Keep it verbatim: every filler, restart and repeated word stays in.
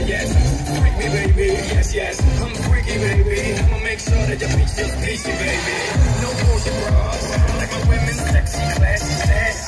yes. Freak me, baby, yes, yes. I'm freaky, baby. I'ma make sure that your bitch feels peachy, baby. No bullshit bras, like my women's sexy, classy, sassy.